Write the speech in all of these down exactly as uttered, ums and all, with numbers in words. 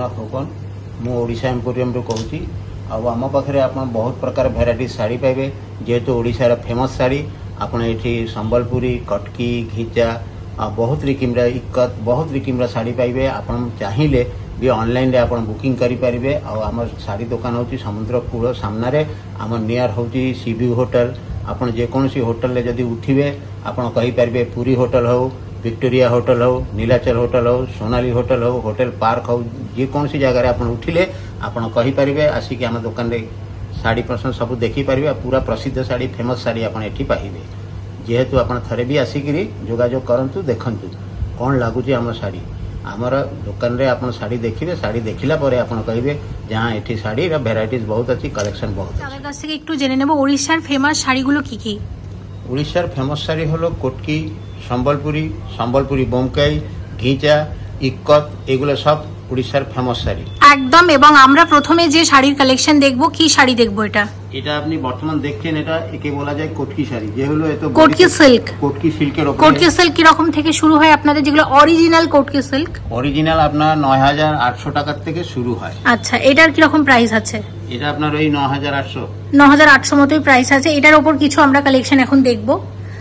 ফুকन मु ओडिशा एम्पोरियम रो कहूची आम पाखे आप बहुत प्रकार भेराइटी शाड़ी पाइबे जेहेतु ओडिशार फेमस शाड़ी आपड़ ये संबलपुरी कटकी घिचा बहुत रिकिम्र इक्कत बहुत रिकिम्र शाड़ी पाइबे आप चाहिए भी ऑनलाइन रे आप बुकिंग करेंगे आम शाड़ी दुकान हूँ समुद्रकूल सामने आम नियर हूँ सीव्यू होटल आप जेकोसी होटल रे जदि उठिबे आप कहींपारे पुरी होटल हो विक्टोरिया होटल हो नीलाचल होटल हो सोनाली होटल हो होटल पार्क हो जेकोसी जगह आप उठिले आप कहींपारे आसिक आम दुकान रे शाड़ी पसंद सब देखिपारे पूरा प्रसिद्ध शाड़ी फेमस शाड़ी आप पाइबे जेहेतु आप थे भी आसिक जोगाजोग करूँ देखूँ कौन लगुच आम शाड़ी आमर दुकान रे आप शाड़ी देखिए शाड़ी देखला आप कहे जहाँ ये शाड़ी भेराइटीज बहुत अच्छी कलेक्शन बहुत अच्छी একটু জেনে নেব ওড়িশার ফেমাস শাড়িগুলো কি কি। ওড়িশার ফেমাস শাড়ি হলো কটকি সম্বলপুরি সম্বলপুরি বোমকাই ঘিচা ইক্কত এগুলো সব ওড়িশার ফেমাস শাড়ি একদম। এবং আমরা প্রথমে যে শাড়ির কালেকশন দেখব কি শাড়ি দেখব এটা এটা আপনি বর্তমান দেখছেন এটা একে বলা যায় কটকি শাড়ি যে হলো এত কটকি সিল্ক কটকি সিল্কের উপরে কটকি সিল্ক কি রকম থেকে শুরু হয় আপনাদের যেগুলো অরিজিনাল কটকি সিল্ক অরিজিনাল আপনার নয় হাজার আটশো টাকা থেকে শুরু হয়। আচ্ছা এটার কি রকম প্রাইস আছে? এটা আপনার ওই নয় হাজার আটশো নয় হাজার আটশো মতোই প্রাইস আছে। এটার উপর কিছু আমরা কালেকশন এখন দেখব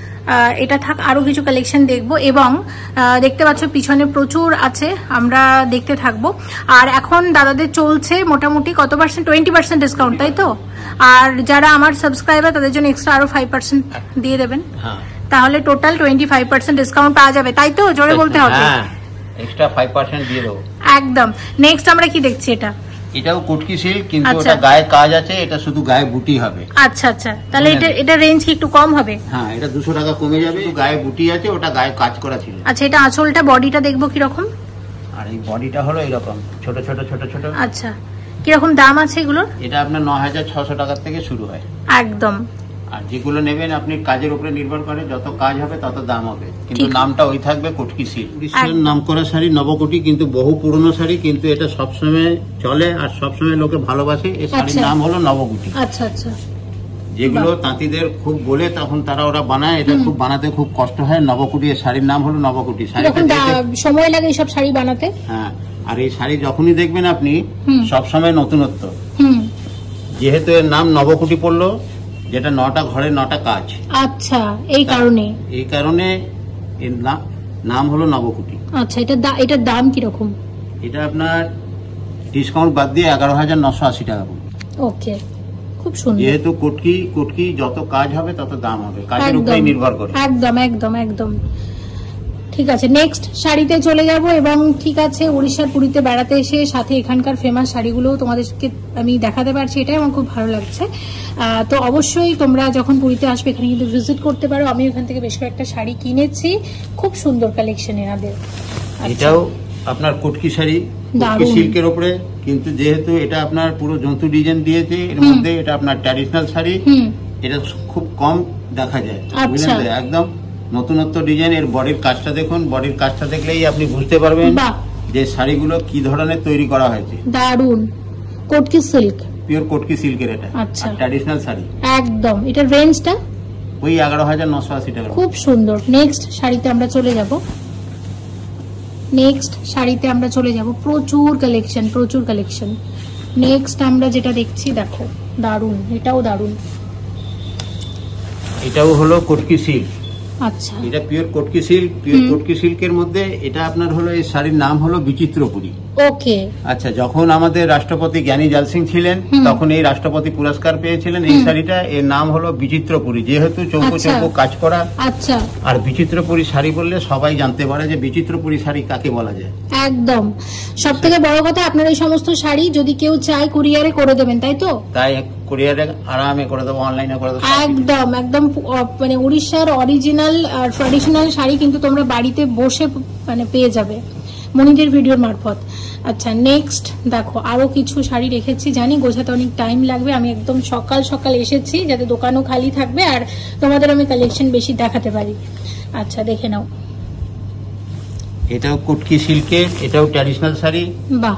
এটা থাক আরো কিছু কালেকশন দেখব এবং দেখতে পাচ্ছ পিছনে প্রচুর আছে আমরা দেখতে থাকবো। আর এখন দাদাদের চলছে মোটামুটি কত পার্সেন্ট টোয়েন্টি পার্সেন্ট ডিসকাউন্ট তাই তো? আর যারা আমার সাবস্ক্রাইবার তাদের জন্য এক্সট্রা আরো ফাইভ পার্সেন্ট দিয়ে দেবেন তাহলে total twenty five percent discount পাওয়া যাবে তাই তো? জোরে বলতে হবে এক্সট্রা ফাইভ পার্সেন্ট দিয়ে দেবো একদম। নেক্সট আমরা কি দেখছি এটা এটাও কটকি সিল্ক কিন্তু ওটা গায়ে কাজ আছে এটা শুধু গায়ে বুটি হবে। আচ্ছা আচ্ছা তাহলে এটা এটা রেঞ্জ কি একটু কম হবে? হ্যাঁ এটা দুশো টাকা কমে যাবে গায়ে বুটি আছে ওটা গায়ে কাজ করা ছিল। আচ্ছা এটা আঁচলটা বডিটা দেখবো কি রকম? আর এই বডিটা হলো এরকম ছোট ছোট ছোট ছোট। আচ্ছা কি রকম দাম আছে এগুলোর? এটা আপনার নয় হাজার ছশো টাকা থেকে শুরু হয় একদম। আর যেগুলো নেবেন আপনি কাজের উপরে নির্ভর করে যত কাজ হবে তত দাম হবে কিন্তু নামটা ওই থাকবে কটকি সিল্ক। ওড়িশার নাম করা শাড়ি নবকোটি কিন্তু বহু পুরনো শাড়ি কিন্তু এটা সবসময় চলে আর সবসময় লোকে ভালোবাসে এই শাড়ির নাম হলো নবকোটি। আচ্ছা আচ্ছা যেগুলো তাঁতিদের খুব বলে তখন তারা ওরা বানায় এটা খুব বানাতে খুব কষ্ট হয় নবকোটি এই শাড়ির নাম হলো নবকোটি। সময় লাগে এইসব শাড়ি বানাতে। হ্যাঁ আর এই শাড়ি যখনই দেখবেন আপনি সবসময় নতুনত্ব যেহেতু এর নাম নবকোটি পড়লো যেটা নটা ঘরে নটা কাজ। আচ্ছা এই কারণে এই কারণে এর নাম হলো নবকোটি। আচ্ছা এটা এটার দাম কি রকম? এটা আপনার ডিসকাউন্ট বাদ দিয়ে এগারো হাজার নশো আশি টাকা পড়বে। ওকে খুব সুন্দর। যেহেতু কটকি কটকি যত কাজ হবে তত দাম হবে কাজের উপরে নির্ভর করে। একদম একদম একদম ঠিক আছে। নেক্সট শাড়িতে চলে যাব এবং ঠিক আছে ওড়িশার পুরীতে বেড়াতে এসে সাথে এখানকার ফেমাস শাড়িগুলো তোমাদেরকে আমি দেখাতে পারছি এটাই আমার খুব ভালো লাগছে। তো অবশ্যই তোমরা যখন পুরীতে আসবে এখানে কিন্তু ভিজিট করতে পারো। আমি ওখান থেকে বেশ কয়েকটা শাড়ি কিনেছি খুব সুন্দর কালেকশন এনাদের। এটাও আপনার কটকি শাড়ি কটকি সিল্কের উপরে কিন্তু যেহেতু এটা আপনার পুরো জন্তু ডিজাইন দিয়েছে এর মধ্যে এটা আপনার ট্র্যাডিশনাল শাড়ি এটা খুব কম দেখা যায় বুঝলেন একদম নতুনত্ব ডিজাইন। এর বডির কাজটা দেখুন বডির কাজটা দেখলেই আপনি বুঝতে পারবেন যে শাড়িগুলো কি ধরনের তৈরি করা হয়েছে। দারুন কটকি সিল্ক পিওর কটকি সিল্কের এটা আচ্ছা ট্র্যাডিশনাল শাড়ি একদম। এটার রেঞ্জটা ওই এগারো হাজার নশো আশি টাকা খুব সুন্দর। নেক্সট শাড়িতে আমরা চলে যাব নেক্সট শাড়িতে আমরা চলে যাব প্রচুর কালেকশন প্রচুর কালেকশন। নেক্সট আমরা যেটা দেখছি দেখো দারুন এটাও দারুন এটাও হলো কটকি সিল্ক। আচ্ছা এটা pure Kataki silk pure Kataki সিল্কের মধ্যে এটা আপনার হলো এই শাড়ির নাম হলো বিচিত্রপুরী। ওকে আচ্ছা যখন আমাদের রাষ্ট্রপতি জ্ঞানী জাল সিং ছিলেন তখন এই রাষ্ট্রপতি পুরস্কার পেয়েছিলেন এই শাড়িটা এর নাম হলো বিচিত্রপুরী যেহেতু চৌকো চৌকো কাজ করা। আচ্ছা আর বিচিত্রপুরী শাড়ি বললে সবাই জানতে পারে যে বিচিত্রপুরী শাড়ি কাকে বলা যায়। একদম সব থেকে বড় কথা আপনার এই সমস্ত শাড়ি যদি কেউ চায় কুরিয়ারে করে দেবেন তাই তো? তাই কুরিয়ারে আরামে করে দেবো অনলাইনে করে দেবো একদম একদম মানে উড়িষ্যার অরিজিনাল আর ট্র্যাডিশনাল শাড়ি কিন্তু তোমরা বাড়িতে বসে মানে পেয়ে যাবে মনিদের ভিডিওর মারফত। আচ্ছা নেক্সট দেখো আরো কিছু শাড়ি রেখেছি জানি গোছাতে অনেক টাইম লাগবে আমি একদম সকাল সকাল এসেছি যাতে দোকানও খালি থাকবে আর তোমাদের আমি কালেকশন বেশি দেখাতে পারি। আচ্ছা দেখে নাও এটাও কটকি সিল্কের এটাও ট্র্যাডিশনাল শাড়ি। বাহ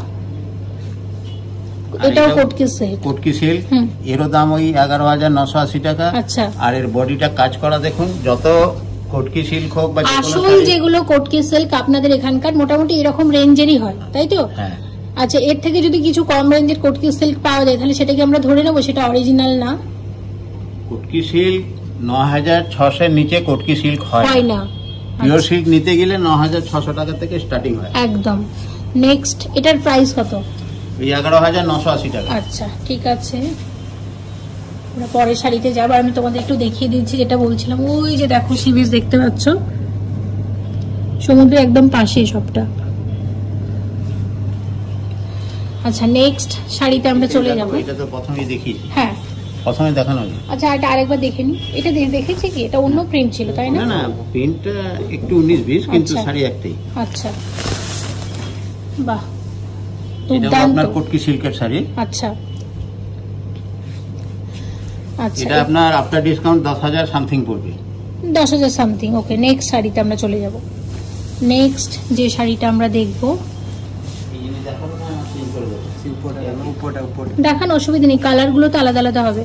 এটাও কটকি সিল্ক কটকি সিল্ক এরও দাম ওই এগারো হাজার নশো আশি টাকা। আচ্ছা আর এর বডিটা কাজ করা দেখুন যত কটকি সিল্ক হোক বা আসল যেগুলো কটকি সিল্ক আপনাদের এখানকার মোটামুটি এরকম রেঞ্জেরই হয় তাই তো? হ্যাঁ আচ্ছা, এর থেকে যদি কিছু কম রেঞ্জের কটকি সিল্ক পাওয়া যায় তাহলে সেটা কি আমরা ধরে নেবো সেটা অরিজিনাল না? কটকি সিল্ক ন হাজার ছশোর নিচে কটকি সিল্ক হয় না। পিওর সিল্ক নিতে গেলে ন হাজার ছশো টাকা থেকে স্টার্টিং হয় একদম। নেক্সট, এটার প্রাইস কত? ওই এগারো হাজার নশো আশি টাকা। আচ্ছা, ঠিক আছে, আমরা পরের শাড়িতে যাবো। আমি তোমাদের একটু দেখিয়ে দিচ্ছি যেটা বলছিলাম। ওই যে দেখো সি বিচ দেখতে পাচ্ছ, সমুদ্র একদম পাশে সবটা। আচ্ছা, নেক্সট শাড়িতে আমরা চলে যাবো। এটা তো প্রথমেই দেখিয়েছি। হ্যাঁ, প্রথমে দেখানো। আচ্ছা, এটা আরেকবার দেখে নি। এটা দেখেছি কি, এটা অন্য প্রিন্ট ছিল তাই না? না না, প্রিন্টটা একটু উনিশ বিশ, কিন্তু শাড়ি একটাই। আচ্ছা, বাহ, এটা আপনার কটকি সিল্কের শাড়ি। আচ্ছা আচ্ছা, এটা আপনার আফটার ডিসকাউন্ট দশ হাজার সামথিং পড়বে। দশ হাজার সামথিং। ওকে, নেক্সট শাড়িতে আমরা চলে যাব। নেক্সট যে শাড়িটা আমরা দেখবো, দেখান, অসুবিধা নেই, কালার গুলো তো আলাদা আলাদা হবে।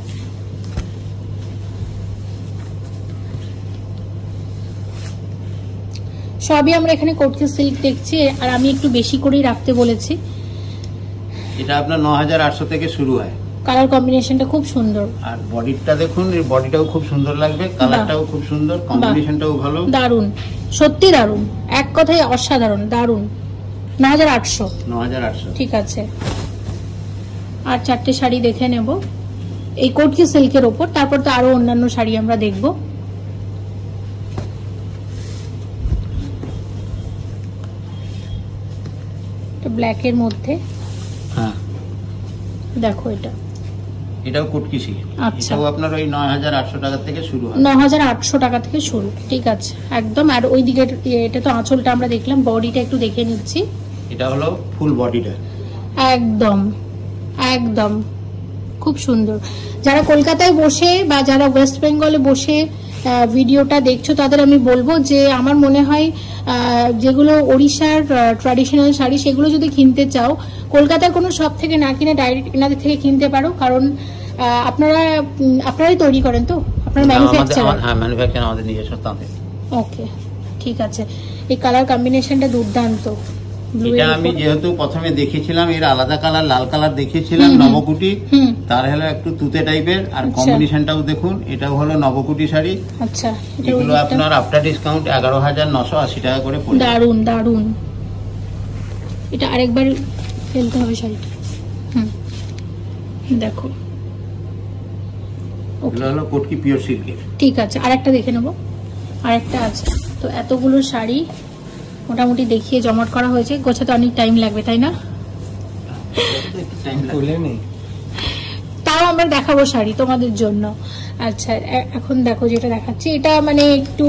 সবই আমরা এখানে কটকি সিল্ক দেখছি, আর আমি একটু বেশি করেই রাখতে বলেছি। এটা আপনার ন হাজার আটশো থেকে শুরু হয়। কালার কম্বিনেশনটা খুব সুন্দর, আর বডিটা দেখুন, এর বডিটাও খুব সুন্দর লাগবে, কালারটাও খুব সুন্দর, কম্বিনেশনটাও ভালো, দারুন, সত্যি দারুন, এক কথায় অসাধারণ, দারুন। ন হাজার আটশো। ন হাজার আটশো, ঠিক আছে। আর চারটে শাড়ি দেখে নেব এই কটকি সিল্কের ওপর, তারপর তো আরো অন্যান্য শাড়ি আমরা দেখব। ব্ল্যাক এর মধ্যে, হ্যাঁ দেখো এটা, এটাও কটকি সিল্ক। আচ্ছা, এটাও আপনার ওই নয় হাজার আটশো টাকা থেকে শুরু হয়। ন হাজার আটশো টাকা থেকে শুরু, ঠিক আছে একদম। আর ওই দিকে এটা তো আঁচলটা আমরা দেখলাম, বডিটা একটু দেখে নিচ্ছি। এটা হলো ফুল বডিটা, একদম একদম খুব সুন্দর। যারা কলকাতায় বসে বা যারা ওয়েস্ট বেঙ্গলে বসে ভিডিওটা দেখছো তাদের আমি বলবো যে আমার মনে হয় যেগুলো ওড়িশার ট্র্যাডিশনাল শাড়ি সেগুলো যদি কিনতে চাও কলকাতার কোনো শপ থেকে না কিনে ডাইরেক্ট এনাদের থেকে কিনতে পারো, কারণ আপনারা আপনারাই তৈরি করেন তো, আপনারা ম্যানুফ্যাকচারার। হ্যাঁ, ম্যানুফ্যাকচার আমাদের নিজস্ব তাঁতে। ওকে, ঠিক আছে। এই কালার কম্বিনেশনটা দুর্দান্ত। এটা আমি যেহেতু প্রথমে দেখিয়েছিলাম এর আলাদা কালার, লাল কালার দেখিয়েছিলাম নবকুটি, তার হলো একটু তুতে টাইপের, আর কম্বিনেশনটাও দেখুন, এটাও হলো নবকুটি শাড়ি। আচ্ছা, এগুলো আপনার আফটার ডিসকাউন্ট এগারো হাজার নশো আশি টাকা করে পড়বে। দারুন দারুন। এটা আরেকবার ফেলতে হবে শাড়িটা। হুম, দেখো, এগুলো হলো কটকি পিওর সিল্কের। ঠিক আছে, আরেকটা দেখে নেবো। আরেকটা আছে। তো এতগুলো শাড়ি মোটামুটি দেখিয়ে জমাট করা হয়েছে, গোছাতে অনেক টাইম লাগবে তাই না? তাও আমরা দেখাবো শাড়ি তোমাদের জন্য। আচ্ছা, এখন দেখো যেটা দেখাচ্ছি, এটা মানে একটু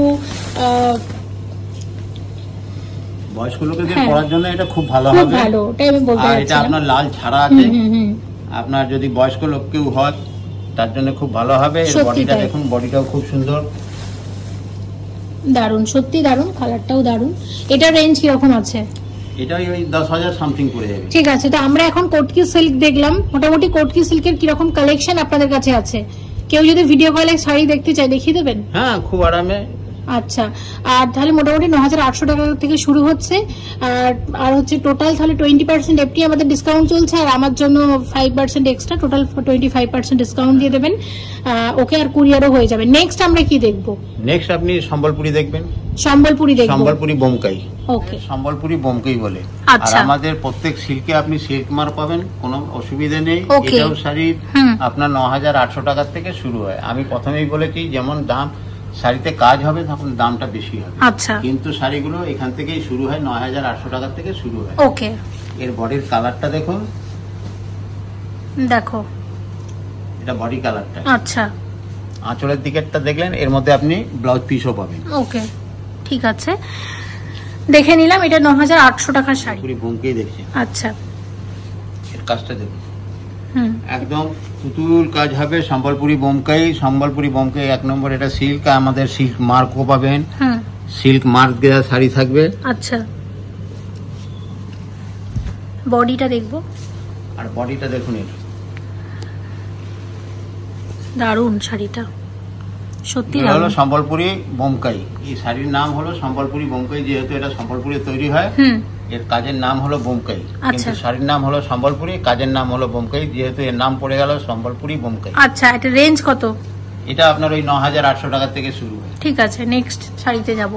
বয়স্ক লোকেদের পরার জন্য এটা খুব ভালো হবে। ভালো, ওটাই আমি বলতে চাচ্ছিলাম। আর এটা আপনার লাল ছাড়া আছে, আপনার যদি বয়স্ক লোক কেউ হয় তার জন্য খুব ভালো হবে। এর বডিটা দেখুন, বডিটাও খুব সুন্দর, দারুন, সত্যি দারুন, কালারটাও দারুন। এটা রেঞ্জ কিরকম আছে? এটা ওই দশ হাজার সামথিং পড়ে যাবে। ঠিক আছে, তো আমরা এখন কটকি সিল্ক দেখলাম। মোটামুটি কটকি সিল্কের কিরকম কালেকশন আপনাদের কাছে আছে? কেউ যদি ভিডিও কলে শাড়ি দেখতে চায় দেখিয়ে দেবেন? হ্যাঁ, খুব আরামে। আচ্ছা, আর তাহলে মোটামুটি ন হাজার আটশো টাকা থেকে শুরু হচ্ছে, আর আর হচ্ছে টোটাল তাহলে টোয়েন্টি পার্সেন্ট এফটি আমাদের ডিসকাউন্ট চলছে, আর আমার জন্য five percent extra, total twenty five percent discount দিয়ে দেবেন। ওকে, আর কুরিয়ারও হয়ে যাবে। নেক্সট আমরা কি দেখবো? নেক্সট আপনি সম্বলপুরি দেখবেন। সম্বলপুরি দেখবো, সম্বলপুরি বোমকাই। ওকে, সম্বলপুরি বোমকাই বলে। আর আমাদের প্রত্যেক সিল্কে আপনি সিল্ক মার পাবেন, কোনো অসুবিধা নেই। এটাও শাড়ি আপনার ন হাজার আটশো টাকার থেকে শুরু হয়। আমি প্রথমেই বলেছি যেমন দাম শাড়িতে কাজ হবে তখন দামটা বেশি হবে। আচ্ছা, কিন্তু শাড়িগুলো এখান থেকেই শুরু হয়, নয় হাজার আটশো টাকা থেকে শুরু হয়। ওকে, এর বডির কালারটা দেখুন, দেখো এটা বডি কালারটা। আচ্ছা, আঁচলের দিকেরটা দেখলেন, এর মধ্যে আপনি ব্লাউজ পিসও পাবেন। ওকে, ঠিক আছে, দেখে নিলাম। এটা ন হাজার আটশো টাকার শাড়ি, পুরো বোমকেই দেখছেন। আচ্ছা, এর কাজটা দেখুন, একদম পুতুল কাজ হবে। সম্বলপুরি বোমকাই, সম্বলপুরি বোমকাই এক নম্বর। এটা সিল্ক, আমাদের সিল্ক মার্কও পাবেন, সিল্ক মার্ক দেওয়া শাড়ি থাকবে। আচ্ছা, বডিটা দেখবো, আর বডিটা দেখুন, এর দারুন শাড়িটা, সত্যি এটা হলো সম্বলপুরি বোমকাই। এই শাড়ির নাম হলো সম্বলপুরি বোমকাই, যেহেতু এটা সম্বলপুরে তৈরি হয় এর কাজের নাম হলো বোমকাই, কিন্তু শাড়ির নাম হলো সম্বলপুরি, কাজের নাম হলো বোমকাই, যেহেতু এর নাম পড়ে গেল সম্বলপুরি বোমকাই। আচ্ছা, এটা রেঞ্জ কত? এটা আপনার ওই ন হাজার আটশো টাকা থেকে শুরু হয়। ঠিক আছে, নেক্সট শাড়িতে যাব।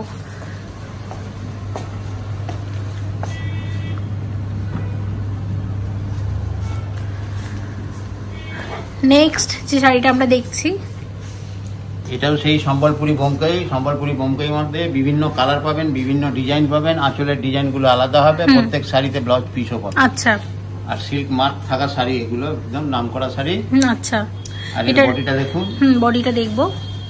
নেক্সট যে শাড়িটা আমরা দেখছি এটাও সেই সম্বলপুরি বোমকাই। সম্বলপুরি বোমকাই মধ্যে বিভিন্ন কালার পাবেন, বিভিন্ন ডিজাইন পাবেন, আঁচলের ডিজাইন গুলো আলাদা হবে, প্রত্যেক শাড়িতে ব্লাউজ পিসও পাবেন। আচ্ছা, আর সিল্ক মার্ক থাকা শাড়ি, এগুলো একদম নামকরা শাড়ি। আচ্ছা, আর এর বডিটা দেখুন। হুম, বডিটা দেখবো।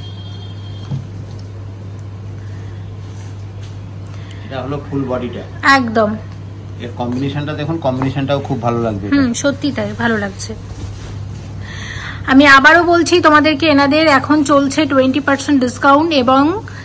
এটা হলো ফুল বডিটা একদম। এর কম্বিনেশনটা দেখুন, কম্বিনেশনটাও খুব ভালো লাগবে। হুম, সত্যি তাই, ভালো লাগছে। আমি আবারও বলছি তোমাদেরকে, এনাদের এখন চলছে টোয়েন্টি পার্সেন্ট ডিসকাউন্ট এবং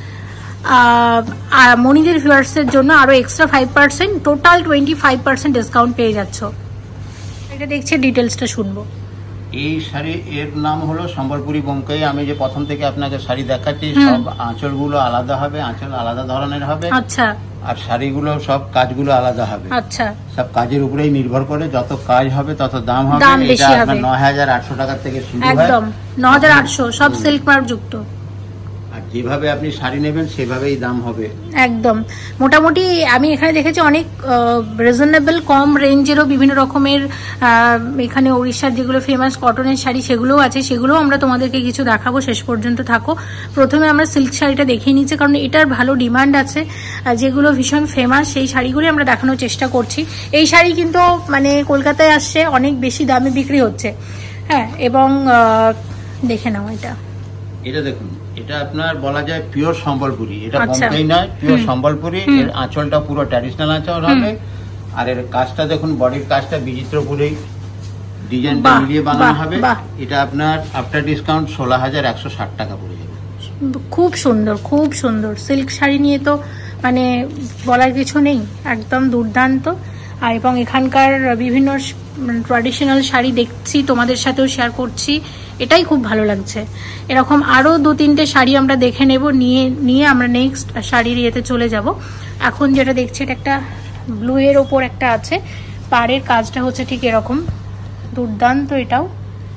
মনিদের ভিউয়ার্সের জন্য আরো extra five percent, total twenty five percent discount পেয়ে যাচ্ছ। এটা দেখছি, ডিটেলসটা শুনবো। এই শাড়ি এর নাম হলো সম্বলপুরি বোমকাই। আমি যে প্রথম থেকে আপনাকে শাড়ি দেখাচ্ছি, সব আঁচলগুলো আলাদা হবে, আঁচল আলাদা ধরনের হবে। আচ্ছা। আর শাড়িগুলো সব কাজগুলো আলাদা হবে। আচ্ছা। সব কাজের উপরেই নির্ভর করে, যত কাজ হবে তত দাম হবে। এটা আপনার নয় হাজার আটশো টাকা থেকে শুরু হয়। একদম নয় হাজার আটশো, সব সিল্ক মার্ক যুক্ত। আর যেভাবে আপনি শাড়ি নেবেন সেভাবেই দাম হবে। একদম। মোটামুটি আমি এখানে দেখেছি অনেক রিজনেবল কম রেঞ্জেরও বিভিন্ন রকমের এখানে ওড়িশার যেগুলো ফেমাস কটনের শাড়ি সেগুলোও আছে, সেগুলোও আমরা তোমাদেরকে কিছু দেখাবো। শেষ পর্যন্ত থাকো। প্রথমে আমরা সিল্ক শাড়িটা দেখিয়ে নিচ্ছি, কারণ এটার ভালো ডিমান্ড আছে, যেগুলো ভীষণ ফেমাস সেই শাড়িগুলি আমরা দেখানোর চেষ্টা করছি। এই শাড়ি কিন্তু মানে কলকাতায় আসছে, অনেক বেশি দামে বিক্রি হচ্ছে। হ্যাঁ, এবং দেখে নাও এটা। এটা দেখুন, এটা আপনার বলা যায় পিওর সম্বলপুরি। এটা বোমকাই নয়, পিওর সম্বলপুরি। এর আঁচলটা পুরো ট্র্যাডিশনাল আঁচল হবে। আর এর কাজটা দেখুন, বডির কাজটা বিচিত্রপুরি ডিজাইনটা মিলিয়ে বানানো হবে। এটা আপনার আফটার ডিসকাউন্ট ষোলো হাজার একশো ষাট টাকা পড়ে যাবে। খুব সুন্দর, খুব সুন্দর। সিল্ক শাড়ি নিয়ে তো মানে বলার কিছু নেই, একদম দুর্দান্ত। আর এবং এখানকার বিভিন্ন ট্র্যাডিশনাল শাড়ি দেখছি, তোমাদের সাথেও শেয়ার করছি, এটাই খুব ভালো লাগছে। এরকম আরো দু তিনটে শাড়ি আমরা দেখে নেব, নিয়ে নিয়ে আমরা নেক্সট শাড়ির ইয়েতে চলে যাব। এখন যেটা দেখছি এটা একটা ব্লু এর ওপর একটা আছে, পাড়ের কাজটা হচ্ছে ঠিক এরকম, দুর্দান্ত। এটাও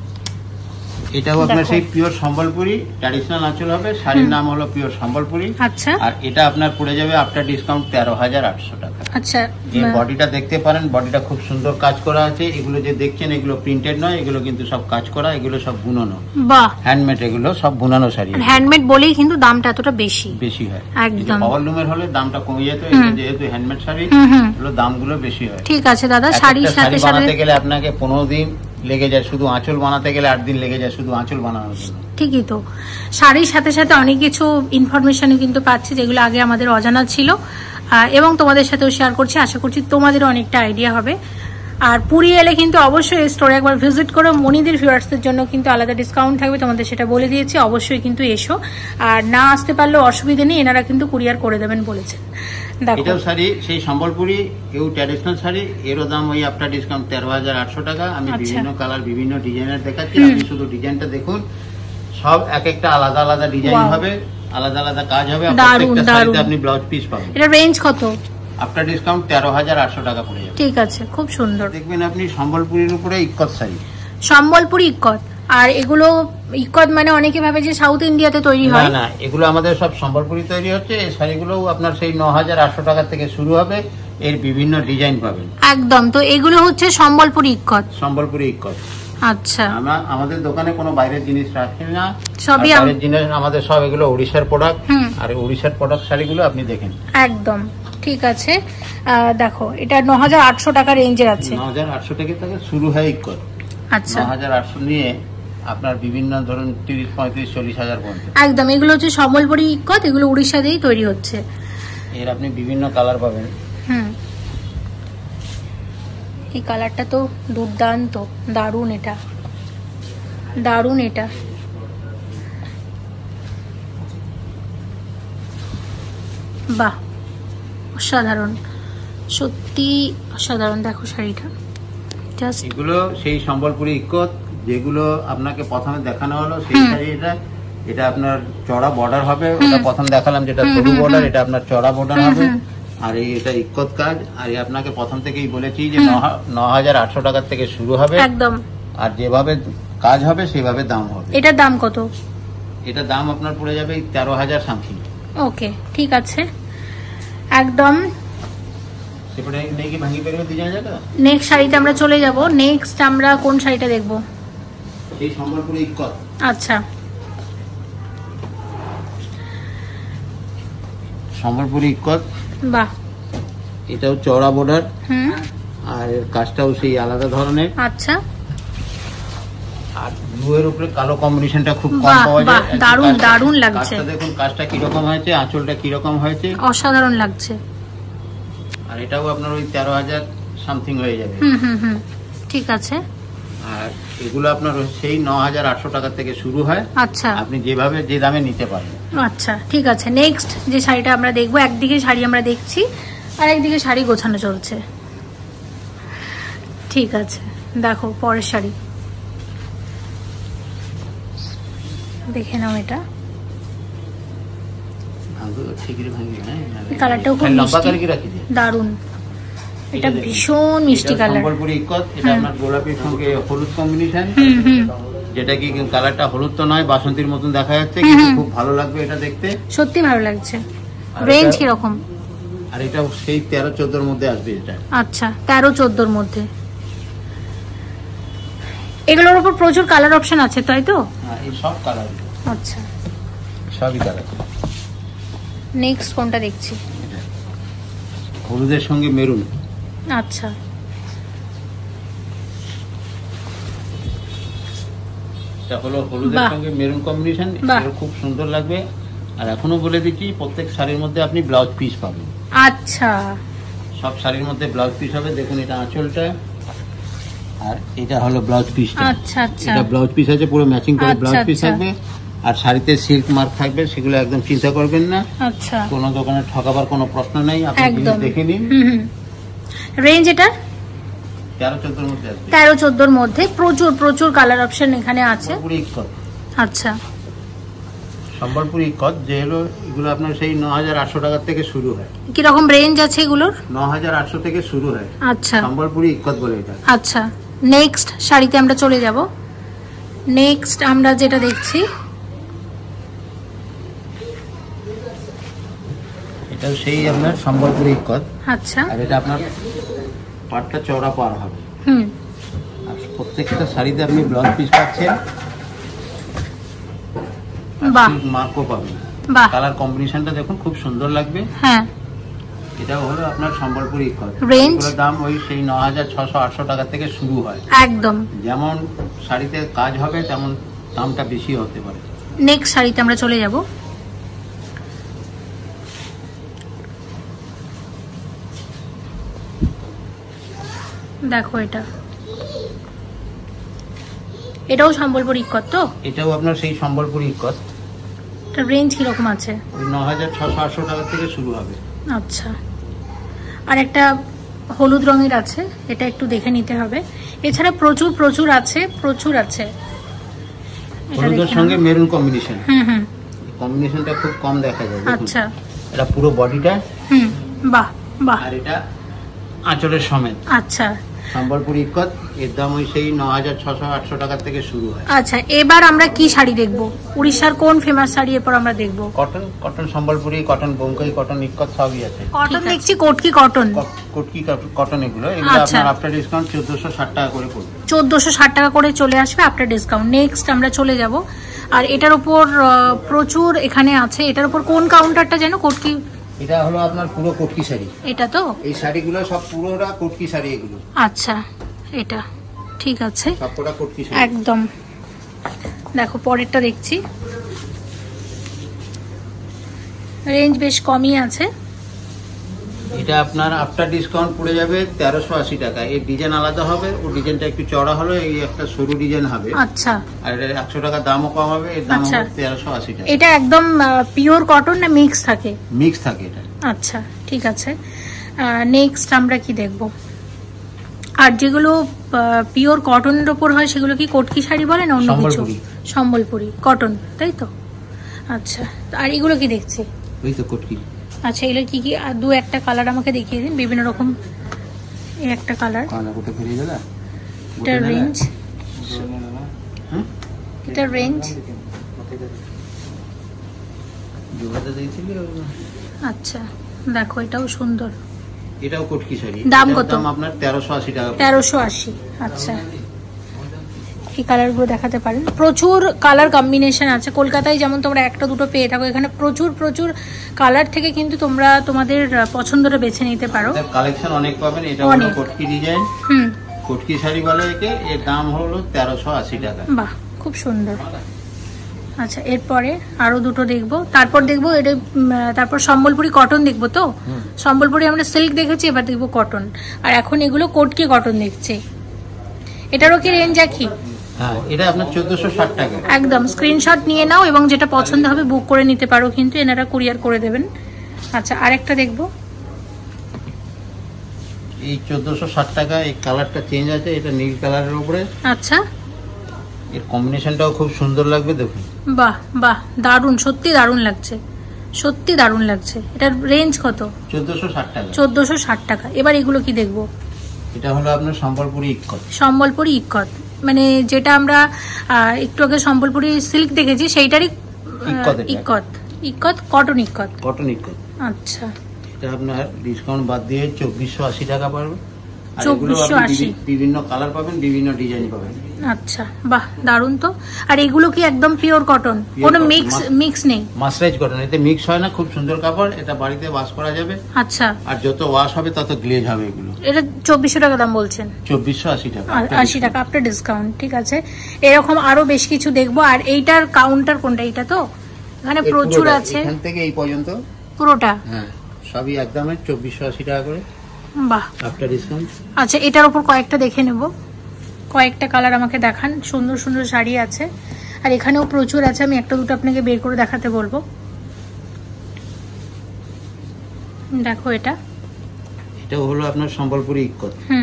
এটাও আপনার সেই পিওর সম্বলপুরি ট্র্যাডিশনাল আঁচল হবে। শাড়ির নাম হলো পিওর সম্বলপুরি। আচ্ছা। আর এটা আপনার পড়ে যাবে আফটার ডিসকাউন্ট তেরো হাজার আটশো টাকা। আচ্ছা। যে বডিটা দেখতে পারেন, বডিটা খুব সুন্দর কাজ করা আছে। এগুলো যে দেখছেন এগুলো প্রিন্টেড নয়, এগুলো কিন্তু সব কাজ করা, এগুলো সব বুনানো। বাহ, হ্যান্ডমেড, এগুলো সব বুনানো শাড়ি। হ্যান্ডমেড বলেই কিন্তু দামটা এতটা বেশি বেশি হয়। একদম। পাওয়ারলুমের হলে দামটা কমে যেত, যেহেতু হ্যান্ডমেড শাড়ি এগুলো দামগুলো বেশি হয়। ঠিক আছে দাদা, শাড়ির সাথে সাথে বানাতে গেলে আপনাকে পনেরো দিন লেগে যায়, শুধু আঁচল বানাতে গেলে আট দিন লেগে যায় শুধু আঁচল বানানোর জন্য। ঠিকই তো। শাড়ির সাথে সাথে অনেক কিছু ইনফরমেশন কিন্তু পাচ্ছি, যেগুলো আগে আমাদের অজানা ছিল, এবং তোমাদের সাথেও শেয়ার করছি। আশা করছি তোমাদেরও অনেকটা আইডিয়া হবে। আর পুরী এলে কিন্তু অবশ্যই এই স্টোরে একবার ভিজিট করো। মনিদের ভিউয়ার্সদের জন্য কিন্তু আলাদা ডিসকাউন্ট থাকবে, তোমাদের সেটা বলে দিয়েছি। অবশ্যই কিন্তু এসো, আর না আসতে পারলেও অসুবিধা নেই, এনারা কিন্তু কুরিয়ার করে দেবেন বলেছেন। এটাও শাড়ি সেই সম্বলপুরি, এও ট্র্যাডিশনাল শাড়ি। এরও দাম ওই আফটার ডিসকাউন্ট তেরো হাজার আটশো টাকা। আমি বিভিন্ন কালার বিভিন্ন ডিজাইনের দেখাচ্ছি, আপনি শুধু ডিজাইনটা দেখুন। সব এক একটা আলাদা আলাদা ডিজাইন হবে, আলাদা আলাদা কাজ হবে। প্রত্যেকটা শাড়িতে আপনি ব্লাউজ পিস পাবেন। এটা রেঞ্জ কত? আফটার ডিসকাউন্ট তেরো হাজার আটশো টাকা পড়ে যাবে। ঠিক আছে, খুব সুন্দর। দেখবেন আপনি সম্বলপুরির উপরে ইক্কত শাড়ি, সম্বলপুরি ইক্কত। আর এগুলো ইক্কত মানে অনেকে ভাবে যে সাউথ ইন্ডিয়াতে তৈরি হয়, না না, এগুলো আমাদের সব সম্বলপুরি তৈরি হচ্ছে। এই শাড়িগুলো আপনার সেই ন হাজার আটশো টাকা থেকে শুরু হবে, এর বিভিন্ন ডিজাইন পাবেন। একদম। তো এগুলো হচ্ছে সম্বলপুরি ইক্কত। সম্বলপুরি ইক্কত। আচ্ছা। আমরা আমাদের দোকানে কোনো বাইরের জিনিস রাখি না, সবই বাইরের জিনিস আমাদের সব এগুলো ওড়িশার প্রোডাক্ট। আর ওড়িশার প্রোডাক্ট শাড়িগুলো আপনি দেখেন। একদম ঠিক আছে। দেখো, এটা ন হাজার আটশো টাকা রেঞ্জের আছে। ন হাজার আটশো টাকা থেকে শুরু হয় ইক্কত। আচ্ছা। ন হাজার আটশো নিয়ে আপনার বিভিন্ন ধরুন তিরিশ পঁয়ত্রিশ চল্লিশ হাজার পর্যন্ত। একদম। এগুলো হচ্ছে সম্বলপুরি ইক্কত, এগুলো উড়িষ্যা দিয়েই তৈরি হচ্ছে। এর আপনি বিভিন্ন কালার পাবেন। হুম, এই কালারটা তো দুর্দান্ত, দারুণ। এটা দারুণ, এটা বাহ, অসাধারণ, সত্যি অসাধারণ। দেখো শাড়িটা, এগুলো সেই সম্বলপুরি ইক্কত যেগুলো আপনাকে প্রথমে দেখানো হলো, সেই শাড়ি। এটা এটা আপনার চড়া বর্ডার হবে, ওটা প্রথম দেখালাম যেটা সরু বর্ডার, এটা আপনার চড়া বর্ডার হবে। আর এই এটা ইক্কত কাজ, আর এই আপনাকে প্রথম থেকেই বলেছি যে ন হাজার আটশো টাকার থেকে শুরু হবে একদম, আর যেভাবে কাজ হবে সেভাবে দাম হবে। এটার দাম কত? এটা দাম আপনার পড়ে যাবে তেরো হাজার সামথিং। ওকে, ঠিক আছে, একদম। নেক্সট শাড়িতে আমরা চলে যাব। নেক্সট আমরা কোন শাড়িটা দেখবো? এই সম্বলপুরি ইক্কত। আচ্ছা, সম্বলপুরি ইক্কত, বাহ, এটাও চওড়া বর্ডার, হুম, আর এর কাজটাও সেই আলাদা ধরনের। আচ্ছা, আর ব্লু এর উপরে কালো কম্বিনেশনটা খুব কম পাওয়া যায়। দারুণ দারুণ লাগছে। কাজটা দেখুন, কাজটা কি রকম হয়েছে, আঁচলটা কি রকম হয়েছে, অসাধারণ লাগছে। আর এটাও আপনার ওই তেরো হাজার সামথিং হয়ে যাবে। হুম হুম হুম, ঠিক আছে। আর এগুলো আপনার সেই ন হাজার আটশো টাকা থেকে শুরু হয়। আচ্ছা, আপনি যেভাবে যে দামে নিতে পারেন। আচ্ছা, ঠিক আছে। নেক্সট যে শাড়িটা আমরা দেখবো, একদিকে শাড়ি আমরা দেখছি আর একদিকে শাড়ি গোছানো চলছে। ঠিক আছে, দেখো পরের শাড়ি দেখে নাও। এটা কালারটাও খুব দারুন, এটা ভীষণ মিষ্টি কালার। সম্বলপুরি ইক্কত, এটা আপনার গোলাপির সঙ্গে হলুদ কম্বিনেশন, যেটা কি কালারটা হলুদ তো নয়, বাসন্তীর মতন দেখা যাচ্ছে, কিন্তু খুব ভালো লাগবে এটা দেখতে, সত্যি ভালো লাগছে। রেঞ্জ কিরকম? আর এটা সেই তেরো চোদ্দোর মধ্যে আসবে এটা। আচ্ছা, তেরো চোদ্দোর মধ্যে। এগুলোর উপর প্রচুর কালার অপশন আছে, তাই তো? হ্যাঁ, এই সব কালার। আচ্ছা, সবই কালার। নেক্সট কোনটা দেখছি? হলুদের সঙ্গে মেরুন। আচ্ছা, এটা হলো হলুদের সঙ্গে মেরুন কম্বিনেশন, এটা খুব সুন্দর লাগবে। আর এখনো বলে দিচ্ছি, প্রত্যেক শাড়ির মধ্যে আপনি ব্লাউজ পিস পাবেন। আচ্ছা, সব শাড়ির মধ্যে ব্লাউজ পিস হবে। দেখুন, এটা আঁচলটা, আর এটা হলো ব্লাউজ পিসটা। আচ্ছা আচ্ছা, এটা ব্লাউজ পিস আছে, পুরো ম্যাচিং করে ব্লাউজ পিস থাকবে। আর শাড়িতে সিল্ক মার্ক থাকবে, সেগুলো একদম চিন্তা করবেন না। আচ্ছা, কোনো দোকানে ঠকাবার কোনো প্রশ্ন নেই, আপনি জিনিস দেখে নিন। রেঞ্জ এটা তেরো চোদ্দোর মধ্যে আছে। তেরো চোদ্দোর মধ্যে প্রচুর প্রচুর কালার অপশন এখানে আছে। আচ্ছা, সম্বলপুরি ইক্কত যে হলো, এগুলো আপনার সেই ন হাজার আটশো টাকা থেকে শুরু হয়। কিরকম রেঞ্জ আছে এগুলোর? ন হাজার আটশো থেকে শুরু হয়। আচ্ছা, সম্বলপুরি ইক্কত বলে এটা। আচ্ছা, নেক্সট শাড়িতে আমরা চলে যাব। নেক্সট আমরা যেটা দেখছি, এটা সেই আপনার সম্বলপুরি ইক্কত। আচ্ছা, আর এটা আপনার পাটটা চওড়া পার হবে। হুম, আর প্রত্যেকটা শাড়িতে আপনি ব্লাউজ পিস পাচ্ছেন, বাহ, মার্কও পাবেন। বাহ, কালার কম্বিনেশনটা দেখুন, খুব সুন্দর লাগবে। হ্যাঁ, এটা হলো আপনার সম্বলপুরি ইক্কত। রেঞ্জ দাম ওই সেই ন হাজার ছশো আটশো টাকা থেকে শুরু হয়। একদম, যেমন শাড়িতে কাজ হবে তেমন দামটা বেশি হতে পারে। নেক্সট শাড়িতে আমরা চলে যাব। দেখো, এটা এটাও সম্বলপুরি ইক্কত তো? এটাও আপনার সেই সম্বলপুরি ইক্কত। এটা রেঞ্জ কিরকম আছে? ওই ন হাজার ছশো আটশো টাকা থেকে শুরু হবে। আচ্ছা, আর একটা হলুদ রঙের আছে, এটা একটু দেখে নিতে হবে। এছাড়া প্রচুর প্রচুর আছে, প্রচুর আছে। হলুদের সঙ্গে মেরুন কম্বিনেশন। হুম হুম, কম্বিনেশনটা খুব কম দেখা যায়। আচ্ছা, এটা পুরো বডিটা। হুম, বাহ বাহ, আর এটা আঁচলের সমেত। আচ্ছা, সম্বলপুরি ইক্কত, এর দাম ওই সেই ন হাজার ছশো আটশো টাকা থেকে শুরু হয়। আচ্ছা, এবার আমরা কি শাড়ি দেখবো? উড়িষ্যার কোন ফেমাস শাড়ি এরপর আমরা দেখবো? Cotton, cotton Sambalpuri, cotton Bomkai, cotton ikat সবই আছে। কটন দেখছি, কটকি কটন। কটকি কটন, এগুলো এগুলো আপনার আফটার ডিসকাউন্ট চোদ্দশো ষাট টাকা করে পড়বে। চোদ্দশো ষাট টাকা করে চলে আসবে আফটার ডিসকাউন্ট। নেক্সট আমরা চলে যাব। আর এটার উপর প্রচুর এখানে আছে। এটার উপর কোন কাউন্টারটা যেন? কটকি। এটা হলো আপনার পুরো কটকি শাড়ি। এটা তো? এই শাড়িগুলো সব পুরোটা কটকি শাড়ি এগুলো। আচ্ছা, এটা ঠিক আছে, সবকটা কটকি শাড়ি একদম। দেখো পরেরটা দেখছি, রেঞ্জ বেশ কমই আছে। এটা আপনার আফটার ডিসকাউন্ট পড়ে যাবে তেরোশো আশি টাকা। এই ডিজাইন আলাদা হবে, ও ডিজাইনটা একটু চড়া হলো, এই একটা সরু ডিজাইন হবে। আচ্ছা, আর এটা একশো টাকা দামও কম হবে, এর দাম হবে তেরোশো আশি টাকা। এটা একদম পিওর কটন না মিক্স থাকে? মিক্স থাকে এটা। আচ্ছা, ঠিক আছে। নেক্সট আমরা কি দেখব? আর যেগুলো পিওর কটনের উপর হয় সেগুলো কি কটকি শাড়ি বলে না অন্য কিছু? সম্বলপুরি কটন, তাই তো? আচ্ছা, আর এগুলো কি দেখছি? ওই তো কটকি। আচ্ছা, এগুলো কি কি? দু একটা কালার আমাকে দেখিয়ে দিন, বিভিন্ন রকম। এই একটা কালার, এটা রেঞ্জ, এটা রেঞ্জ। আচ্ছা দেখো, এটাও সুন্দর, এটাও কটকি শাড়ি। দাম কত? আপনার তেরোশো আশি টাকা। তেরোশো আশি। আচ্ছা, এই কালার গুলো দেখাতে পারেন। প্রচুর কালার কম্বিনেশন আছে। কলকাতায় যেমন তোমরা একটা দুটো পেয়ে থাকো, এখানে প্রচুর প্রচুর কালার থেকে কিন্তু তোমরা তোমাদের পছন্দটা বেছে নিতে পারো। কালেকশন অনেক পাবেন। এটা হলো কটকি ডিজাইন। হুম, কটকি শাড়ি বলে একে। এর দাম হলো তেরোশো আশি টাকা। বাহ, খুব সুন্দর। আচ্ছা, এরপরে আরো দুটো দেখবো, তারপর দেখবো এটা, তারপর সম্বলপুরি কটন দেখবো। তো সম্বলপুরি আমরা সিল্ক দেখেছি, এবার দেখবো কটন। আর এখন এগুলো কটকি কটন দেখছি। এটারও কি রেঞ্জ একই? হ্যাঁ, এটা আপনার চোদ্দশো ষাট টাকা। একদম স্ক্রিনশট নিয়ে নাও এবং যেটা পছন্দ হবে বুক করে নিতে পারো, কিন্তু এনারা কুরিয়ার করে দেবেন। আচ্ছা, আরেকটা দেখবো। এই চোদ্দশো ষাট টাকা। এই কালারটা চেঞ্জ আছে, এটা নীল কালারের উপরে। আচ্ছা, এর কম্বিনেশনটাও খুব সুন্দর লাগবে, দেখুন। বাহ বাহ, দারুণ, সত্যি দারুণ লাগছে, সত্যি দারুণ লাগছে। এটার রেঞ্জ কত? চোদ্দশো ষাট টাকা। চোদ্দশো ষাট টাকা। এবার এগুলো কি দেখবো? এটা হলো আপনার সম্বলপুরি ইক্কত। সম্বলপুরি ইক্কত, মানে যেটা আমরা একটু আগে সম্বলপুরি সিল্ক দেখেছি সেইটারই ইক্কত। ইক্কত কটন ইক্কত। কটন ইক্কত। আচ্ছা, এটা আপনার ডিসকাউন্ট বাদ দিয়ে চব্বিশশো আশি টাকা পড়বে। চব্বিশশো আশি। বিভিন্ন কালার পাবেন, বিভিন্ন ডিজাইন পাবেন। আচ্ছা, বাহ, দারুণ তো। আর এগুলো কি একদম পিওর কটন, কোনো মিক্স মিক্স নেই? মাসরাইজ কটন, এতে মিক্স হয় না। খুব সুন্দর কাপড়, এটা বাড়িতে ওয়াশ করা যাবে। আচ্ছা, আর যত ওয়াশ হবে তত গ্লেজ হবে এগুলো। এটা চব্বিশশো টাকা দাম বলছেন? চব্বিশশো আশি টাকা। আশি টাকা আফটার ডিসকাউন্ট। ঠিক আছে, এরকম আরো বেশ কিছু দেখবো। আর এইটার কাউন্টার কোনটা? এইটা তো এখানে প্রচুর আছে, এখান থেকে এই পর্যন্ত পুরোটা। হ্যাঁ, সবই একদম চব্বিশশো আশি টাকা করে। বাহ, আফটার ডিসকাউন্ট। আচ্ছা, এটার উপর কয়েকটা দেখে নেব। কয়েকটা কালার আমাকে দেখান। সুন্দর সুন্দর শাড়ি আছে, আর এখানেও প্রচুর আছে। আমি একটা দুটো আপনাকে বের করে দেখাতে বলবো। দেখো, এটা এটা হলো আপনার সম্বলপুরি ইক্কত। হুম,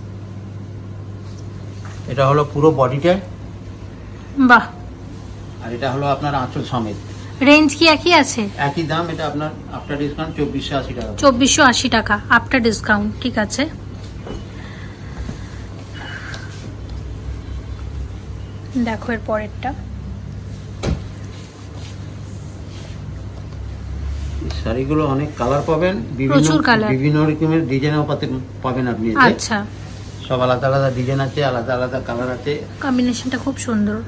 এটা হলো পুরো বডিটা। বাহ। আর এটা হলো আপনার আঁচল সমেত। রেঞ্জ কি একই আছে? একই দাম। এটা আপনার আফটার ডিসকাউন্ট চব্বিশশো আশি টাকা। চব্বিশশো আশি টাকা আফটার ডিসকাউন্ট। ঠিক আছে, দেখো এর পরেরটা। শাড়িগুলো অনেক কালার পাবেন, প্রচুর কালার, বিভিন্ন রকমের ডিজাইনও পাবেন আপনি। আচ্ছা, সব আলাদা আলাদা ডিজাইন আছে, আলাদা আলাদা কালার আছে। কম্বিনেশনটা খুব সুন্দর।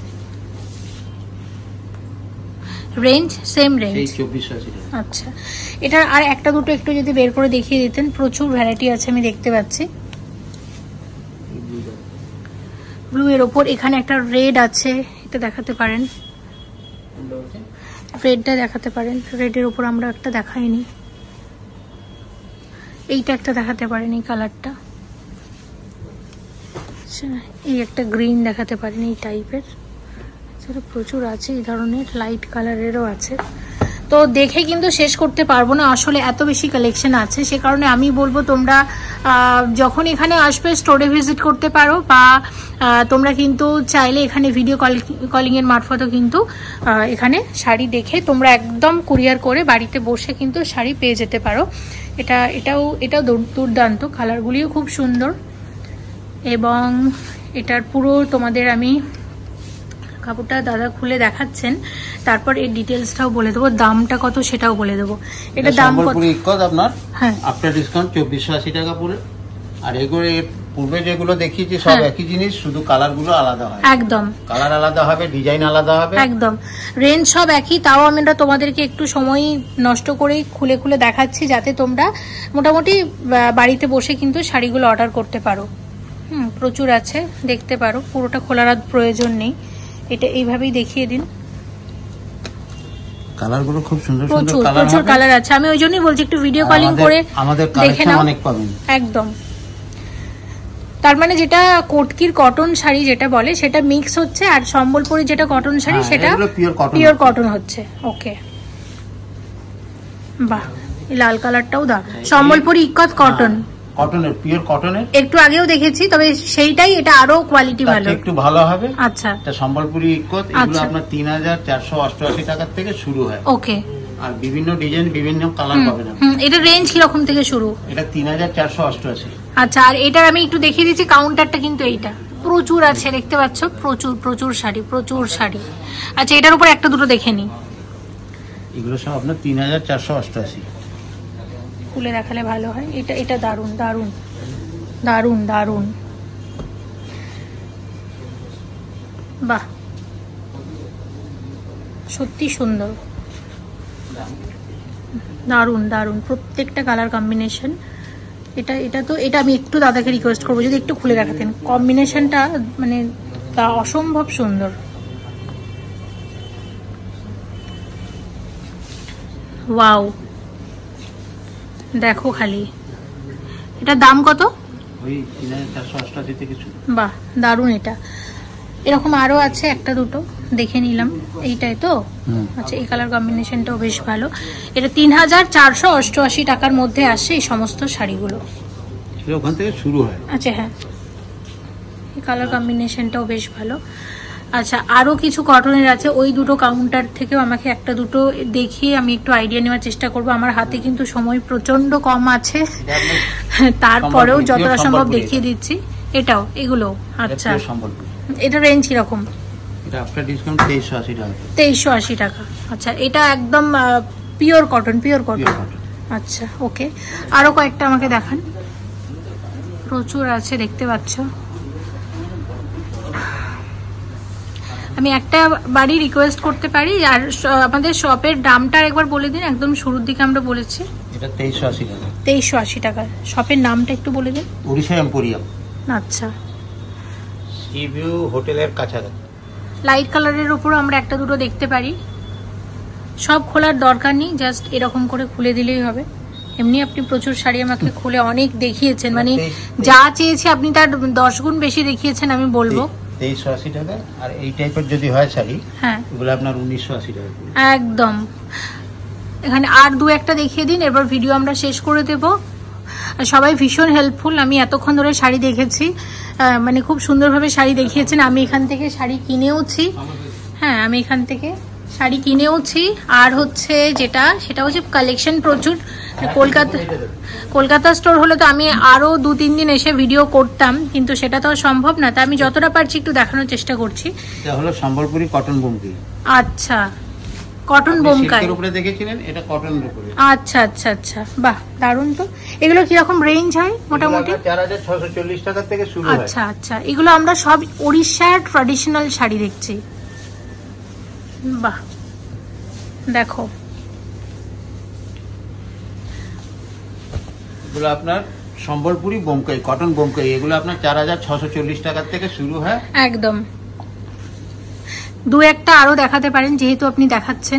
রেঞ্জ সেম রেঞ্জ, চব্বিশশো আশি টাকা। আচ্ছা, এটার আর একটা দুটো একটু যদি বের করে দেখিয়ে দিতেন। প্রচুর ভ্যারাইটি আছে আমি দেখতে পাচ্ছি। ব্লু এর ওপর এখানে একটা রেড আছে, এটা দেখাতে পারেন। রেডটা দেখাতে পারেন। রেডের উপর আমরা একটা দেখাইনি, এইটা একটা দেখাতে পারেন, এই কালারটা। আচ্ছা, এই একটা গ্রিন দেখাতে পারেন, এই টাইপের। প্রচুর আছে এই ধরনের, লাইট কালারেরও আছে। তো দেখে কিন্তু শেষ করতে পারবো না, আসলে এত বেশি কালেকশন আছে। সে কারণে আমি বলবো তোমরা যখন এখানে আসবে স্টোরে ভিজিট করতে পারো, বা তোমরা কিন্তু চাইলে এখানে ভিডিও কল কলিং এর মারফতও কিন্তু এখানে শাড়ি দেখে তোমরা একদম কুরিয়ার করে বাড়িতে বসে কিন্তু শাড়ি পেয়ে যেতে পারো। এটা এটাও এটাও দুর্দান্ত, কালারগুলিও খুব সুন্দর। এবং এটার পুরো তোমাদের আমি কাপড়টা দাদা খুলে দেখাচ্ছেন, তারপর এর ডিটেলসটাও বলে দেবো, দামটা কত সেটাও বলে দেবো। এটা দাম কত আপনার? হ্যাঁ, আফটার ডিসকাউন্ট চব্বিশশো আশি টাকা পুরো। আর এগুলো পূর্বে যেগুলো দেখিয়েছি সব একই জিনিস, শুধু কালার গুলো আলাদা হয়। একদম কালার আলাদা হবে, ডিজাইন আলাদা হবে, একদম রেঞ্জ সব একই। তাও আমরা তোমাদেরকে একটু সময় নষ্ট করে খুলে খুলে দেখাচ্ছি, যাতে তোমরা মোটামুটি বাড়িতে বসে কিন্তু শাড়িগুলো অর্ডার করতে পারো। হুম, প্রচুর আছে, দেখতে পারো। পুরোটা খোলার আর প্রয়োজন নেই, এটা এইভাবেই দেখিয়ে দিন। কালারগুলো খুব সুন্দর সুন্দর প্রচুর কালার প্রচুর কালার আছে। আমি ওই জন্যই বলছি একটু ভিডিও কলিং করে আমাদের দেখে নাও, অনেক পাবেন। একদম। তার মানে যেটা কটকির কটন শাড়ি যেটা বলে সেটা মিক্স হচ্ছে, আর সম্বলপুরি যেটা কটন শাড়ি সেটা পিওর কটন হচ্ছে। ওকে, বাহ, এই লাল কালারটাও দাও। সম্বলপুরি ইক্কত কটন, কটনের, পিওর কটনের। একটু আগেও দেখেছি, তবে সেইটাই এটা আরো কোয়ালিটি ভালো, একটু ভালো হবে। আচ্ছা, এটা সম্বলপুরি ইকোত, এগুলো আপনার তিন হাজার চারশো অষ্টআশি টাকার থেকে শুরু হয়। ওকে। আর বিভিন্ন ডিজাইন, বিভিন্ন কালার পাবেন আপনি। এটা রেঞ্জ কিরকম থেকে শুরু? এটা তিন হাজার চারশো অষ্টআশি। আচ্ছা, আর এটার আমি একটু দেখিয়ে দিচ্ছি কাউন্টারটা, কিন্তু এইটা প্রচুর আছে, দেখতে পাচ্ছ, প্রচুর প্রচুর শাড়ি, প্রচুর শাড়ি। আচ্ছা, এটার উপর একটা দুটো দেখে নি। এগুলো সব আপনার তিন হাজার চারশো অষ্টআশি। খুলে দেখালে ভালো হয়। এটা এটা দারুন দারুন দারুন দারুন, বাহ, সত্যি সুন্দর, দারুন দারুন, প্রত্যেকটা কালার কম্বিনেশন। এটা এটা তো এটা আমি একটু দাদাকে রিকোয়েস্ট করবো যদি একটু খুলে দেখাতেন, কম্বিনেশনটা মানে তা অসম্ভব সুন্দর। ওয়াও, দেখো খালি, এটার দাম কত? ওই তিন হাজার চারশো অষ্টআশি থেকে শুরু। বাহ, দারুন। এটা এরকম আরো আছে একটা দুটো, দেখে নিলাম। এইটাই তো? আচ্ছা, এই কালার কম্বিনেশনটাও বেশ ভালো। এটা তিন হাজার চারশো অষ্টআশি টাকার মধ্যে আসে এই সমস্ত শাড়িগুলো, ওখান থেকে শুরু হয়। আচ্ছা, হ্যাঁ, এই কালার কম্বিনেশনটাও বেশ ভালো। আচ্ছা, আরো কিছু কটনের আছে, ওই দুটো কাউন্টার থেকেও আমাকে একটা দুটো দেখিয়ে আমি একটু আইডিয়া নেওয়ার চেষ্টা করব। আমার হাতে কিন্তু সময় প্রচন্ড কম আছে, তারপরেও যতটা সম্ভব দেখিয়ে দিচ্ছি। এটাও, এগুলো, আচ্ছা, এটা রেঞ্জ কিরকম? এটা আফটার ডিসকাউন্ট তেইশশো আশি টাকা। তেইশশো আশি টাকা, আচ্ছা। এটা একদম পিওর কটন, পিওর কটন, আচ্ছা, ওকে। আরো কয়েকটা আমাকে দেখান, প্রচুর আছে, দেখতে পাচ্ছ। আমি একটা বাড়ি রিকোয়েস্ট করতে পারি, আর আমাদের শপের দামটা একবার বলে দিন, একদম শুরুর দিকে আমরা বলেছি। এটা তেইশশো আশি টাকা। তেইশশো আশি টাকা। শপের নামটা একটু বলে দিন। ওড়িশা এম্পোরিয়াম। আচ্ছা, সি ভিউ হোটেলের কাছাকাছি। লাইট কালারের উপর আমরা একটা দুটো দেখতে পারি। সব খোলার দরকার নেই, জাস্ট এরকম করে খুলে দিলেই হবে। এমনি আপনি প্রচুর শাড়ি আমাকে খুলে অনেক দেখিয়েছেন, মানে যা চেয়েছি আপনি তার দশ গুণ বেশি দেখিয়েছেন আমি বলবো। তেইশশো আশি টাকা। আর এই টাইপের যদি হয় শাড়ি, হ্যাঁ, এগুলো আপনার উনিশশো আশি টাকা একদম। এখানে আর দু একটা দেখিয়ে দিন, এরপর ভিডিও আমরা শেষ করে দেব। সবাই ভীষণ হেল্পফুল, আমি এতক্ষণ ধরে শাড়ি দেখেছি, মানে খুব সুন্দরভাবে শাড়ি দেখিয়েছেন। আমি এখান থেকে শাড়ি কিনেওছি, হ্যাঁ, আমি এখান থেকে শাড়ি কিনেওছি। আর হচ্ছে যেটা, সেটা হচ্ছে কালেকশন প্রচুর। কলকাতা কলকাতা স্টোর হলে তো আমি আরো দু তিন দিন এসে ভিডিও করতাম, কিন্তু সেটা তো সম্ভব না, তাই আমি যতটা পারছি একটু দেখানোর চেষ্টা করছি। এটা হলো সম্বলপুরি কটন বোমকাই। আচ্ছা, কটন বোমকাই উপরে দেখেছিলেন, এটা কটনের উপরে। আচ্ছা আচ্ছা আচ্ছা, বাহ, দারুন তো। এগুলো কিরকম রেঞ্জ হয় মোটামুটি? চার হাজার ছশো চল্লিশ টাকা থেকে শুরু হয়। আচ্ছা আচ্ছা, এগুলো আমরা সব ওড়িশার ট্র্যাডিশনাল শাড়ি দেখছি। বাহ, দেখো, এগুলো আপনার সম্বলপুরি বোমকাই, কটন বোমকাই। এগুলো আপনার চার হাজার ছশো চল্লিশ টাকা থেকে শুরু হয়। একদম। দু একটা আরো দেখাতে পারেন, যেহেতু আপনি দেখাচ্ছেন।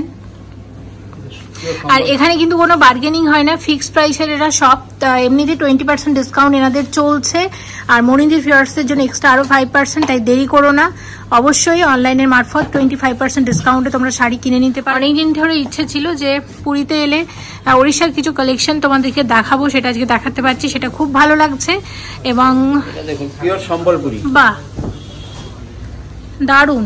আর এখানে কিন্তু কোনো বার্গেনিং হয় না, ফিক্সড প্রাইসের এরা সব। এমনিতে টোয়েন্টি পার্সেন্ট ডিসকাউন্ট এনাদের চলছে, আর মরিন্দি ভিউয়ার্সদের জন্য এক্সট্রা আরো ফাইভ পার্সেন্ট। তাই দেরি করো না, অবশ্যই অনলাইনের মারফত টোয়েন্টি ফাইভ পার্সেন্ট ডিসকাউন্টে তোমরা শাড়ি কিনে নিতে পারো। অনেকদিন ধরে ইচ্ছে ছিল যে পুরীতে এলে ওড়িশার কিছু কালেকশন তোমাদেরকে দেখাবো, সেটা আজকে দেখাতে পারছি, সেটা খুব ভালো লাগছে। এবং দেখুন, পিওর সম্বলপুরি, বাহ, দারুন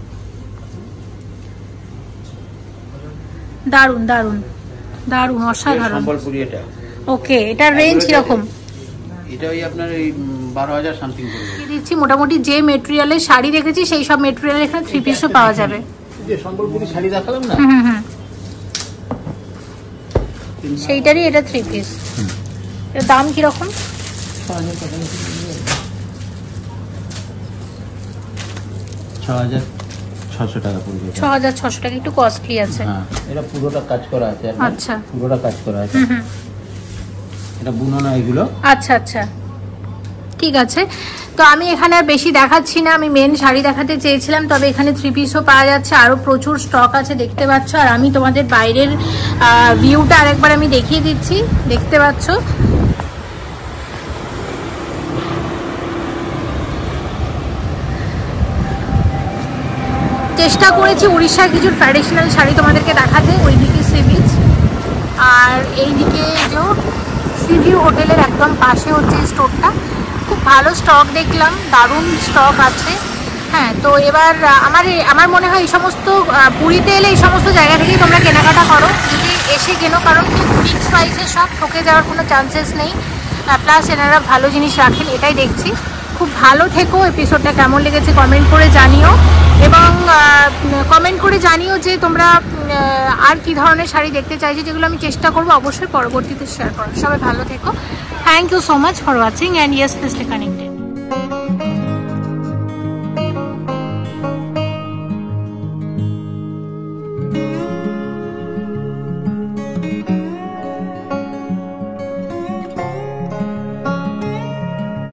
দারুন দারুন দারুন, অসাধারণ সম্বলপুরি। এটা ওকে। এটার রেঞ্জ কিরকম? এটা ওই আপনার এই বারো হাজার সামথিং পড়বে। দিচ্ছি মোটামুটি যে মেটেরিয়ালের শাড়ি দেখেছি সেই সব মেটেরিয়াল এখানে থ্রি পিসও পাওয়া যাবে। যে সম্বলপুরি শাড়ি দেখালাম না, হুম হুম, সেইটারই এটা থ্রি পিস। এর দাম কিরকম? ছ হাজার ছশো টাকা পড়বে। ছ হাজার ছশো টাকা, একটু কস্টলি আছে। হ্যাঁ, এটা পুরোটা কাজ করা আছে। আচ্ছা, পুরোটা কাজ করা আছে। হুম হুম, এটা বুনো না এগুলো। আচ্ছা আচ্ছা, ঠিক আছে। তো আমি এখানে আর বেশি দেখাচ্ছি না, আমি মেন শাড়ি দেখাতে চেয়েছিলাম। তবে এখানে থ্রি পিসও পাওয়া যাচ্ছে, আরো প্রচুর স্টক আছে, দেখতে পাচ্ছ। আর আমি তোমাদের বাইরের ভিউটা আরেকবার আমি দেখিয়ে দিচ্ছি, দেখতে পাচ্ছ। চেষ্টা করেছি উড়িষ্যার কিছু ট্র্যাডিশনাল শাড়ি তোমাদেরকে দেখাতে। ওইদিকে সি বিচ, আর এইদিকে যে সি ভিউ হোটেলের একদম পাশে হচ্ছে এই স্টোরটা। খুব ভালো স্টক দেখলাম, দারুণ স্টক আছে। হ্যাঁ, তো এবার আমার আমার মনে হয় এই সমস্ত পুরীতে এলে এই সমস্ত জায়গা থেকেই তোমরা কেনাকাটা করো, যদি এসে কেনো, কারণ খুব ফিক্স প্রাইসে সব ঠকে যাওয়ার কোনো চান্সেস নেই। প্লাস এনারা ভালো জিনিস রাখেন, এটাই দেখছি। খুব ভালো থেকো। এপিসোডটা কেমন লেগেছে কমেন্ট করে জানিও, এবং কমেন্ট করে জানিও যে তোমরা আর কি ধরনের শাড়ি দেখতে চাইছো, যেগুলো আমি চেষ্টা করবো অবশ্যই পরবর্তীতে শেয়ার করার। সবাই ভালো থেকো। Thank you so much for watching and yes, stay connected.